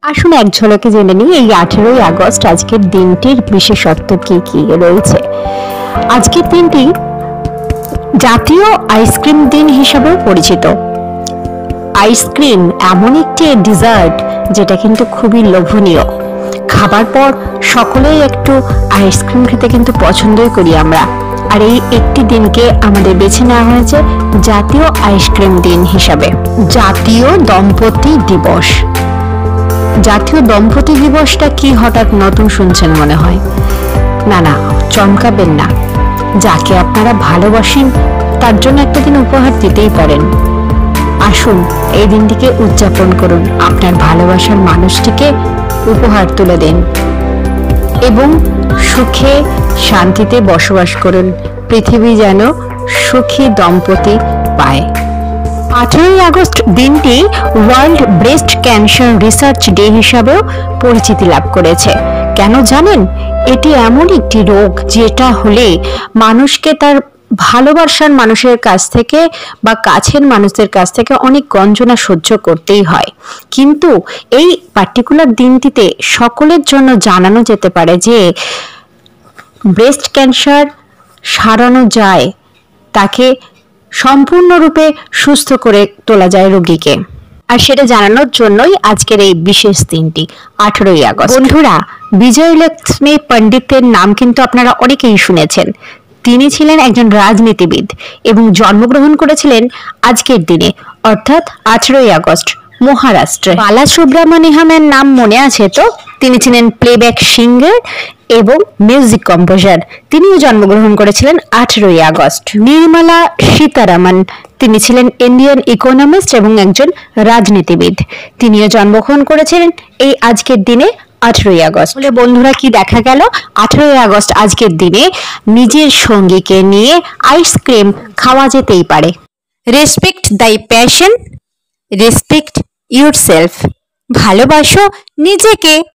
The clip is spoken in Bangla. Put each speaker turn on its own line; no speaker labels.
আসুন এক ঝলকে জেনে নিই এই 18ই আগস্ট আজকের দিনটির বিশেষত্ব কি কি রয়েছে। আজকের দিনটি জাতীয় আইসক্রিম দিন হিসাবেও পরিচিত। আইসক্রিম এমন একটি ডেজার্ট যেটা কিন্তু খুবই লোভনীয়। খাবার পর সকলেই একটু আইসক্রিম খেতে কিন্তু পছন্দই করি আমরা। আর এই একটি দিনকে আমাদের বেছে নেওয়া হয়েছে জাতীয় আইসক্রিম দিন হিসাবে। জাতীয় দম্পতি দিবস। জাতীয় দম্পতি দিবসটা কি হঠাৎ নতুন শুনছেন মনে হয়? না না, চমকাবেন না। যাকে আপনারা ভালোবাসেন তার জন্য একটা দিন উপহার দিতেই পারেন। আসুন এই দিনটিকে উদযাপন করুন, আপনার ভালোবাসার মানুষটিকে উপহার তুলে দেন এবং সুখে শান্তিতে বসবাস করুন। পৃথিবী যেন সুখী দম্পতি পায়। 18ই আগস্ট দিনটি world breast cancer research day হিসাবেও পরিচিতি লাভ করেছে। কেন জানেন? এটি এমন একটি রোগ যেটা হলে মানুষকে তার ভালোবাসার মানুষের কাছ থেকে বা কাছের মানুষদের কাছ থেকে অনেক গঞ্জনা সহ্য করতেই হয়। কিন্তু এই পার্টিকুলার দিনটিতে সকলের জন্য জানানো যেতে পারে যে ব্রেস্ট ক্যান্সার সারানো যায়, তাকে সম্পূর্ণরূপে সুস্থ করে তোলা যায় রোগীকে। আর সেটা জানানোর জন্যই আজকের এই বিশেষ দিনটি 18ই আগস্ট। বন্ধুরা, বিজয়লক্ষ্মী পণ্ডিতের নাম কিন্তু আপনারা অনেকেই শুনেছেন। তিনি ছিলেন একজন রাজনীতিবিদ এবং জন্মগ্রহণ করেছিলেন আজকের দিনে অর্থাৎ 18ই আগস্ট মহারাষ্ট্রে। বালাসুব্রমণিয়ামের নাম মনে আছে তো? তিনি ছিলেন প্লেব্যাক সিঙ্গার এবং মিউজিক কম্পোজার। তিনিও জন্মগ্রহণ করেছিলেন 18ই আগস্ট। নির্মলা সীতারামন, তিনি ছিলেন ইন্ডিয়ান ইকোনমিস্ট এবং একজন রাজনীতিবিদ। তিনিও জন্মগ্রহণ করেছিলেন এই আজকের দিনে 18ই আগস্ট। বলে বন্ধুরা, কি দেখা গেল? 18ই আগস্ট আজকের দিনে নিজের সঙ্গীকে নিয়ে আইসক্রিম খাওয়া যেতেই পারে। রেসপেক্ট দাই প্যাশন, রেসপেক্ট ইউরসেলফ। ভালোবাসো নিজেকে।